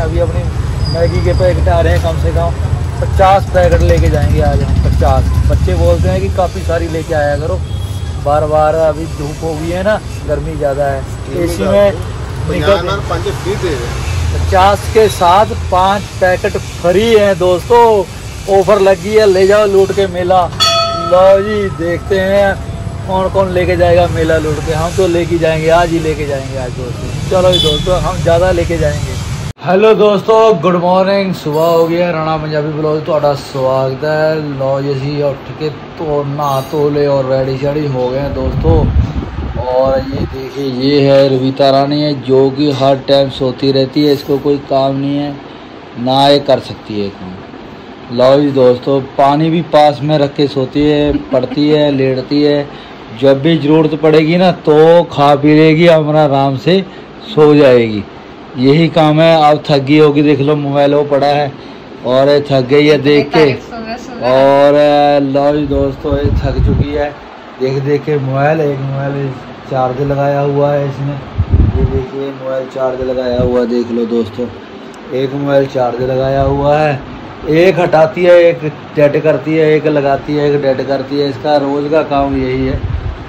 अभी अपनी मैगी के पैकेट आ रहे हैं, कम से कम 50 पैकेट लेके जाएंगे आज हम। 50 बच्चे बोलते हैं कि काफ़ी सारी लेके आया करो, बार बार अभी धूप हो गई है ना, गर्मी ज़्यादा है, एसी में 50 के साथ 5 पैकेट फ्री हैं दोस्तों। ऑफर लगी है, ले जाओ लूट के मेला। लो जी, देखते हैं कौन कौन लेके जाएगा मेला लूट के। हम तो लेके जाएंगे, आज ही लेके जाएंगे आज दोस्तों। चलो जी दोस्तों, हम ज़्यादा लेके जाएंगे। हेलो दोस्तों, गुड मॉर्निंग। सुबह हो गया, राणा पंजाबी ब्लॉग तो स्वागत है। लो जी, उठ के तो नहा धो ले और रेडी शेडी हो गए हैं दोस्तों। और ये देखिए, ये है रवीता रानी है, जो कि हर टाइम सोती रहती है, इसको कोई काम नहीं है ना ये कर सकती है काम। लो जी दोस्तों, पानी भी पास में रख के सोती है, पढ़ती है, लेटती है। जब भी ज़रूरत पड़ेगी ना तो खा पी लेगी, हमारा आराम से सो जाएगी। यही काम है। अब थक गई होगी, देख लो मोबाइल वो पड़ा है और थक गई है देख के। और लो जी दोस्तों, ये थक चुकी है देख देख के मोबाइल। एक मोबाइल चार्ज लगाया हुआ है इसने, ये देखिए मोबाइल चार्ज लगाया हुआ, देख लो दोस्तों। एक मोबाइल चार्ज लगाया हुआ है, एक हटाती है, एक डेड करती है, एक लगाती है, एक डेड करती है। इसका रोज़ का काम यही है।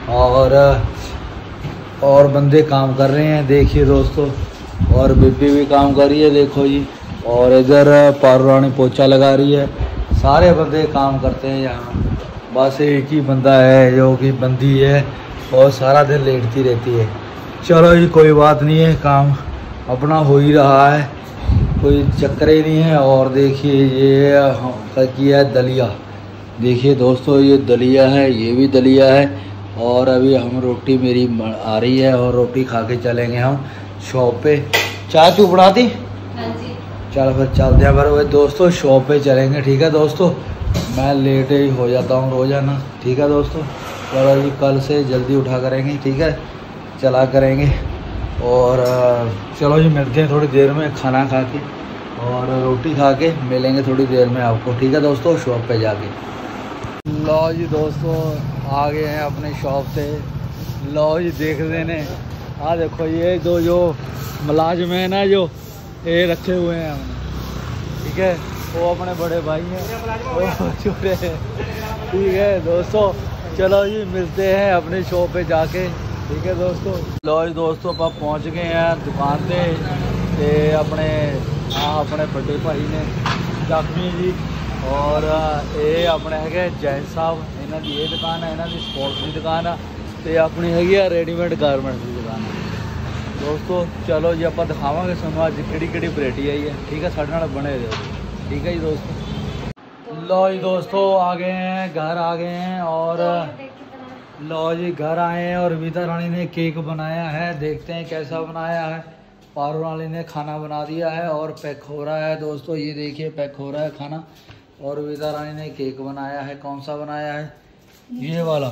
और बंदे काम कर रहे हैं देखिए दोस्तों, और बीबी भी काम कर रही है देखो जी। और इधर पारू रानी पोछा लगा रही है। सारे बंदे काम करते हैं यहाँ, बस एक ही बंदा है जो कि बंदी है और सारा दिन लेटती रहती है। चलो जी, कोई बात नहीं है, काम अपना हो ही रहा है, कोई चक्कर ही नहीं है। और देखिए ये किया है दलिया, देखिए दोस्तों ये दलिया है, ये भी दलिया है। और अभी हम रोटी मेरी आ रही है और रोटी खा के चलेंगे हम शॉप पे। चाय तू बना दी? हाँ जी। चल फिर चलते हैं फिर दोस्तों, शॉप पे चलेंगे। ठीक है दोस्तों, मैं लेट ही हो जाता हूँ रोज़ाना। ठीक है दोस्तों, चलो जी, कल से जल्दी उठा करेंगे, ठीक है, चला करेंगे। और चलो जी, मिलते हैं थोड़ी देर में खाना खा के और रोटी खा के मिलेंगे थोड़ी देर में आपको। ठीक है दोस्तों, शॉप पे जाके। लो जी दोस्तों, आ गए हैं अपने शॉप से। लो जी, देख देने हाँ देखो, ये दो जो मुलाजिम है ना, जो ये रखे हुए हैं हमने, ठीक है, वो अपने बड़े भाई हैं, वो छोटे हैं। ठीक है दोस्तों, चलो जी मिलते हैं अपने शॉप पे जाके। ठीक है दोस्तों। लो जी दोस्तों, अब पहुंच गए हैं दुकान पे ते अपने अपने बड़े भाई ने जख्मी जी, और ये अपने है जैन साहब, इन्हों की ये दुकान है, इन्हों की स्पोर्ट्स की दुकान है, तो अपनी हैगी रेडीमेड गारमेंट्स की दुकान है दोस्तों। चलो जी, आप दिखावे सुनो अज कि वैरायटी आई है। ठीक है, साढ़े नाल बने रहो। ठीक है जी दोस्तों। लो जी दोस्तों, आ गए हैं, घर आ गए हैं। और लो जी, घर आए हैं और रवीता रानी ने केक बनाया है, देखते हैं कैसा बनाया है। पारू रानी ने खाना बना दिया है और पैक हो रहा है दोस्तों, ये देखिए पैक हो रहा है खाना। और रवीता रानी ने केक बनाया है, कौन सा बनाया है? ये वाला।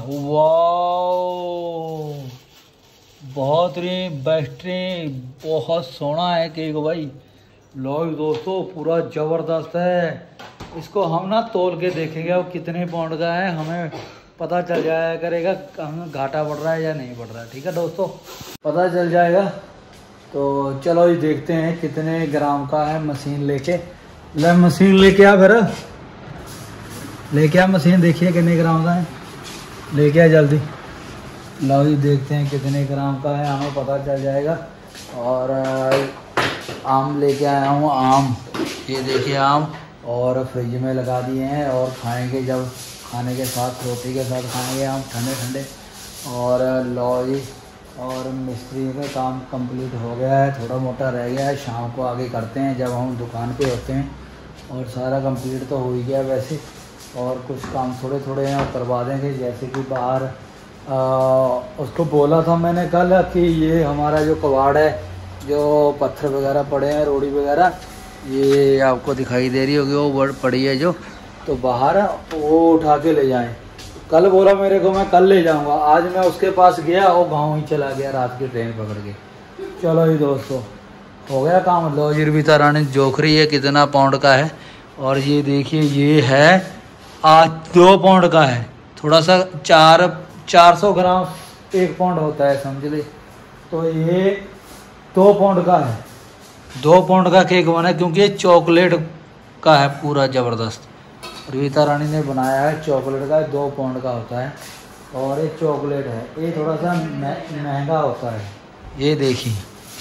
वाह, बहुत ही बेहतरीन, बहुत सोना है केक भाई। लो दोस्तों, पूरा ज़बरदस्त है। इसको हम ना तोल के देखेंगे वो कितने पाउंड का है, हमें पता चल जाया करेगा हमें घाटा बढ़ रहा है या नहीं बढ़ रहा है। ठीक है दोस्तों, पता चल जाएगा। तो चलो ये देखते हैं कितने ग्राम का है। मशीन लेके मशीन लेके आ, फिर लेके आ मशीन, देखिए कितने ग्राम का है, लेके आ जल्दी। लो जी, देखते हैं कितने ग्राम का है, हमें पता चल जाएगा। और आम लेके आया हूँ, आम, ये देखिए आम, और फ्रिज में लगा दिए हैं और खाएंगे जब, खाने के साथ रोटी के साथ खाएंगे आम ठंडे ठंडे। और लो जी, और मिस्त्री का काम कंप्लीट हो गया है, थोड़ा मोटा रह गया है, शाम को आगे करते हैं जब हम दुकान पे होते हैं। और सारा कंप्लीट तो हो ही गया वैसे, और कुछ काम थोड़े थोड़े हैं और करवा देंगे। जैसे कि बाहर उसको बोला था मैंने कल कि ये हमारा जो कबाड़ है, जो पत्थर वगैरह पड़े हैं, रोड़ी वगैरह, ये आपको दिखाई दे रही होगी, वो वर्ड पड़ी है जो, तो बाहर वो उठा के ले जाएं। कल बोला मेरे को, मैं कल ले जाऊंगा। आज मैं उसके पास गया, वो गाँव ही चला गया रात की ट्रेन पकड़ के। चलो जी दोस्तों, हो गया काम। लो जी, रवीता रानी जोख रही है कितना पाउंड का है। और ये देखिए, ये है आज 2 पाउंड का है, थोड़ा सा 400 ग्राम 1 पाउंड होता है समझ ले, तो ये 2 पाउंड का है। 2 पाउंड का केक बना है क्योंकि ये चॉकलेट का है पूरा ज़बरदस्त। रीता रानी ने बनाया है चॉकलेट का, 2 पाउंड का होता है और ये चॉकलेट है, ये थोड़ा सा महंगा होता है। ये देखिए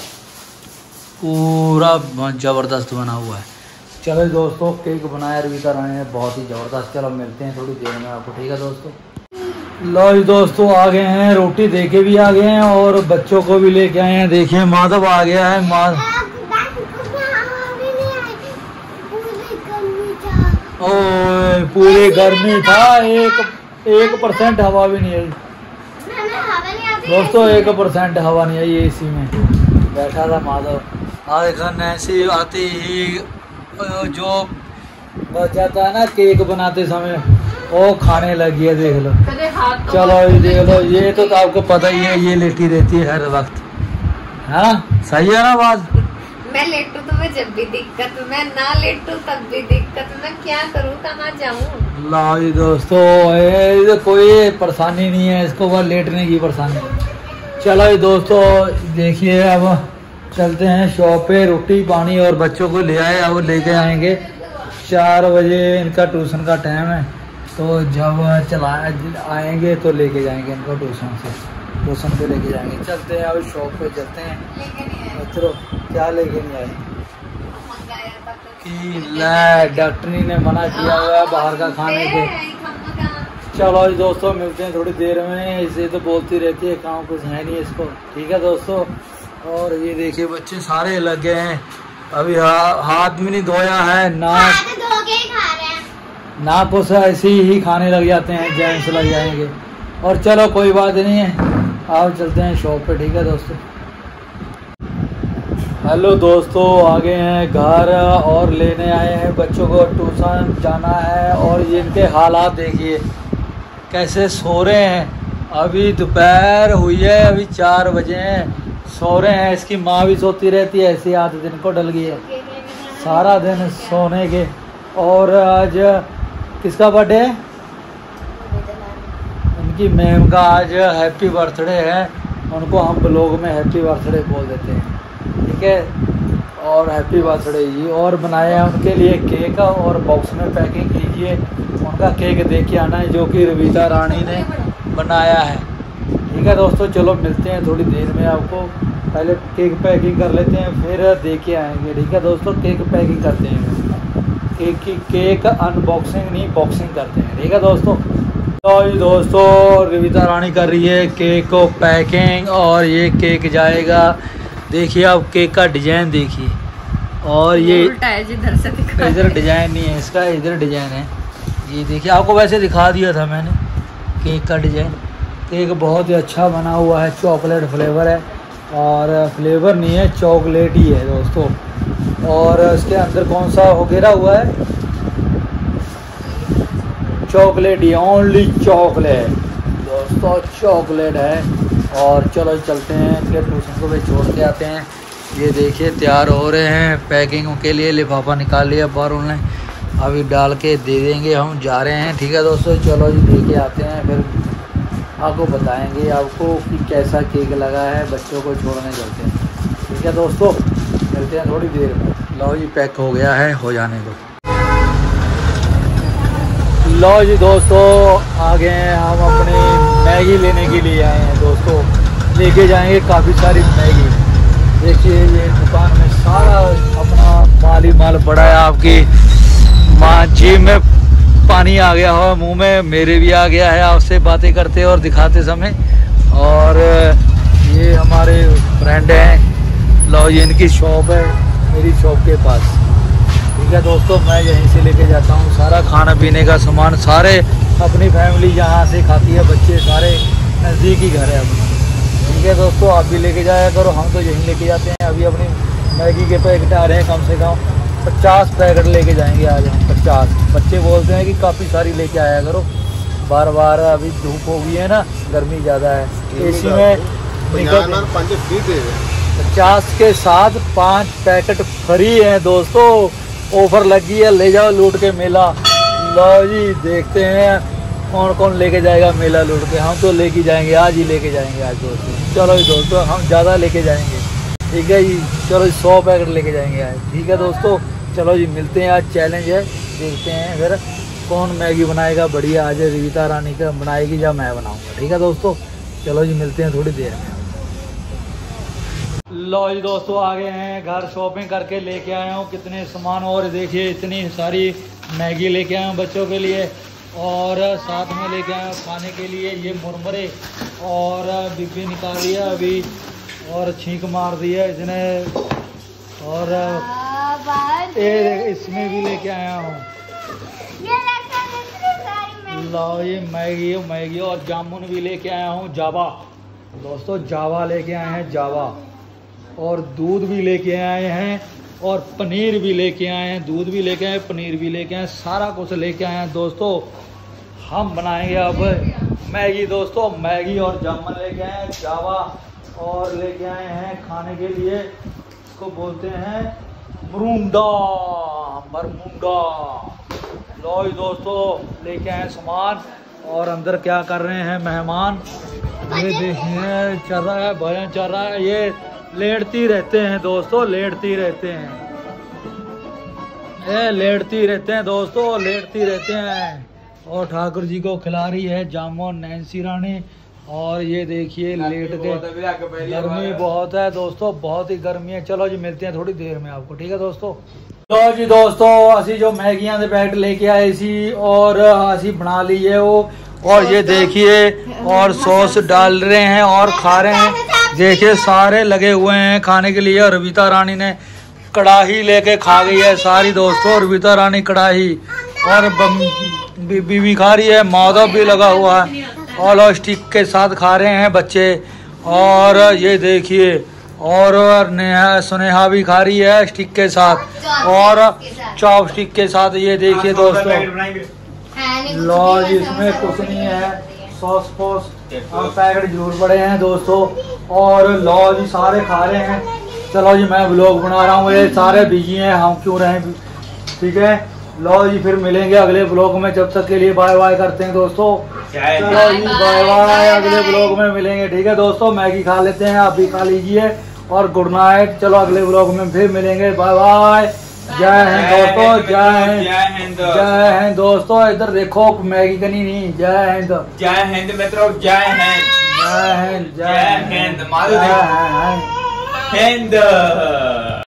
पूरा ज़बरदस्त बना हुआ है। चलो दोस्तों केक बनाया रीता रानी ने बहुत ही ज़बरदस्त। चलो मिलते हैं थोड़ी देर में आपको, ठीक है दोस्तों। लो जी दोस्तों आ गए हैं, रोटी देके भी आ गए हैं और बच्चों को भी लेके आए हैं। देखिए माधव आ गया है। ओए पूरे गर्मी था, 1% हवा भी नहीं आई दोस्तों, 1% हवा नहीं आई एसी में बैठा था माधव। आज घर ऐसी आती ही जो बच जाता है ना केक बनाते समय वो खाने लगी है, देख लो। चलो ये देख लो, ये तो आपको पता ही है, ये लेटी रहती है हर वक्त, है ना? सही है ना बात? मैं लेटू तो मैं जब भी दिक्कत, मैं ना लेटू तब भी दिक्कत, मैं क्या करूँ, कहाँ जाऊँ? ला जी दोस्तों ये कोई परेशानी नहीं है इसको, बस लेटने की परेशानी। चलो जी दोस्तों देखिए अब चलते हैं शॉप पे, रोटी पानी और बच्चों को ले आए, अब लेके आएंगे 4 बजे इनका ट्यूशन का टाइम है, तो जब आएंगे तो लेके जाएंगे इनको ट्यूशन पे लेके जाएंगे। चलते हैं अब शॉप पे चलते हैं। बच्चों क्या लेके नहीं आए कि डॉक्टरी ने मना किया हुआ है बाहर का खाने के। चलो दोस्तों मिलते हैं थोड़ी देर में, इसे तो बोलती रहती है, काम कुछ है नहीं इसको, ठीक है दोस्तों। और ये देखिए बच्चे सारे लग गए हैं, अभी हाथ भी नहीं धोया है, ना कुछ ऐसे ही खाने लग जाते हैं, जेंट्स लग जाएंगे। और चलो कोई बात नहीं है, आओ चलते हैं शॉप पे, ठीक है दोस्तों। हेलो दोस्तों आ गए हैं घर और लेने आए हैं बच्चों को, ट्यूशन जाना है। और ये इनके हालात देखिए कैसे सो रहे हैं, अभी दोपहर हुई है, अभी 4 बजे हैं, सो रहे हैं। इसकी माँ भी सोती रहती है, ऐसी आदत इनको डल गई है सारा दिन सोने के। और आज किसका बर्थडे है? उनकी मैम का आज हैप्पी बर्थडे है, उनको हम ब्लॉग में हैप्पी बर्थडे बोल देते हैं, ठीक है। और हैप्पी बर्थडे जी। और बनाया है उनके लिए केक और बॉक्स में पैकिंग कीजिए, उनका केक देख के आना है जो कि रीता रानी ने बनाया है, ठीक है दोस्तों। चलो मिलते हैं थोड़ी देर में आपको, पहले केक पैकिंग कर लेते हैं फिर देख के आएंगे, ठीक है दोस्तों। केक पैकिंग करते हैं, केक अनबॉक्सिंग नहीं बॉक्सिंग करते हैं, ठीक है दोस्तों। तो दोस्तों रीता रानी कर रही है केक को पैकिंग और ये केक जाएगा, देखिए आप केक का डिजाइन देखिए। और ये इधर डिजाइन नहीं है इसका, इधर डिजाइन है, ये देखिए आपको वैसे दिखा दिया था मैंने केक का डिजाइन। केक बहुत ही अच्छा बना हुआ है, चॉकलेट फ्लेवर है, और फ्लेवर नहीं है चॉकलेट ही है दोस्तों। और इसके अंदर कौन सा हो घेरा हुआ है? चॉकलेट ही, ओनली चॉकलेट दोस्तों, चॉकलेट है। और चलो चलते हैं फिर ट्यूशन को भी छोड़ के आते हैं। ये देखिए तैयार हो रहे हैं पैकिंग के लिए, लिफाफा निकाल लिया बाहर उन्होंने, अभी डाल के दे देंगे, हम जा रहे हैं, ठीक है दोस्तों। चलो जी दे के आते हैं, फिर आपको बताएंगे आपको कि कैसा केक लगा है। बच्चों को छोड़ने चलते हैं, ठीक है दोस्तों, मिलते हैं थोड़ी देर में। लो जी पैक हो गया है, हो जाने दो। लो जी दोस्तों आ गए हैं, हम अपनी मैगी लेने के लिए आए हैं दोस्तों, लेके जाएंगे काफ़ी सारी मैगी। देखिए ये दुकान में सारा अपना माल ही माल पड़ा है। आपकी माँ जी में पानी आ गया हो मुंह में, मेरे भी आ गया है आपसे बातें करते और दिखाते समय। और ये हमारे फ्रेंड हैं, लो ये इनकी शॉप है मेरी शॉप के पास, ठीक है दोस्तों। मैं यहीं से लेके जाता हूँ सारा खाना पीने का सामान, सारे अपनी फैमिली यहाँ से खाती है, बच्चे सारे नज़दीक ही घर है अपना, ठीक है दोस्तों। आप भी लेके जाया करो, हम तो यहीं लेके जाते हैं। अभी अपनी मैगी के पैकेट आ रहे हैं, कम से कम 50 पैकेट लेके जाएंगे आज हम, 50। बच्चे बोलते हैं कि काफ़ी सारी लेके आया करो, बार बार अभी धूप हो गई है ना, गर्मी ज़्यादा है, एसी में 50 के साथ 5 पैकेट फ्री है दोस्तों, ऑफर लगी है, ले जाओ लूट के मेला। लो जी देखते हैं कौन कौन लेके जाएगा मेला लूट के, हम तो लेके जाएंगे, आज ही लेके जाएंगे आज दोस्तों। चलो जी दोस्तों हम ज़्यादा लेके जाएंगे, ठीक है जी। चलो 100 पैकेट लेके जाएंगे आज। ठीक है दोस्तों, चलो जी मिलते हैं। आज चैलेंज है, देखते हैं फिर कौन मैगी बनाएगा बढ़िया। आज रीता रानी का बनाएगी या मैं बनाऊंगा। ठीक है दोस्तों, चलो जी मिलते हैं थोड़ी देर में। लो जी दोस्तों, आ गए हैं घर। शॉपिंग करके लेके आया हूँ कितने सामान, और देखिए इतनी सारी मैगी लेके आया हूँ बच्चों के लिए, और साथ में लेके आया हूँ खाने के लिए ये मुरमुरे, और बीबी निकाली है अभी और छींक मार दी है इसने, और इसमें भी लेके आया हूँ। लो ये मैगी और जामुन भी लेके आया हूँ। जावा दोस्तों, जावा लेके आए हैं, जावा। और दूध भी लेके आए हैं, और पनीर भी लेके आए हैं। दूध भी लेके आए, पनीर भी लेके आए, सारा कुछ लेके आए हैं दोस्तों। हम बनाएंगे अब मैगी दोस्तों। मैगी और जामुन लेके आए हैं, जावा और लेके आए हैं खाने के लिए, इसको बोलते हैं बरमुंडा। लो जी दोस्तों, लेके आए सामान, और अंदर क्या कर रहे हैं मेहमान, ये देखिए चल रहा है, भजन चल रहा है। ये लेटती रहते हैं दोस्तों, लेटती रहते हैं, ये लेटती रहते हैं दोस्तों, लेटती रहते हैं। और ठाकुर जी को खिला रही है जामुन नैन्सी रानी। और ये देखिए लेट के, गर्मी बहुत है दोस्तों, बहुत ही गर्मी है। चलो जी मिलते हैं थोड़ी देर में आपको। ठीक है दोस्तों। तो जी दोस्तों, असी जो मैगियां दे पैकेट लेके आए सी, और असी बना ली है वो, और ये देखिए, और सॉस डाल रहे हैं और खा रहे हैं। देखिए सारे लगे हुए हैं खाने के लिए। और रीता रानी ने कढ़ाई लेके खा गई है सारी दोस्तों। रीता रानी कढ़ाई, और बीबी भी खा रही है, माधव भी लगा हुआ है, और स्टिक के साथ खा रहे हैं बच्चे। और ये देखिए, और सुनेहा भी खा रही है स्टिक के साथ, और चॉप स्टिक के साथ। ये देखिए दोस्तों, लो जी इसमें कुछ नहीं है, सॉस फोस हम पैकेट जरूर पड़े हैं दोस्तों। और लो जी सारे खा रहे हैं। चलो जी मैं व्लॉग बना रहा हूँ, ये सारे बिजी हैं, हम क्यों रहें। ठीक है, लो जी फिर मिलेंगे अगले ब्लॉग में। जब तक के लिए बाय बाय करते हैं दोस्तों। चलो जी बाय बाय, अगले ब्लॉग में मिलेंगे। ठीक है दोस्तों, मैगी खा लेते हैं, आप भी खा लीजिए, और गुड नाइट। चलो अगले ब्लॉग में फिर मिलेंगे, बाय बाय। जय हिंद दोस्तों, जय हिंद, जय हिंद दोस्तों। इधर देखो मैगी कनी नहीं, जय हिंद, जय हिंद मित्रों, जय हिंद, जय हिंद, जय हिंद, हिंद।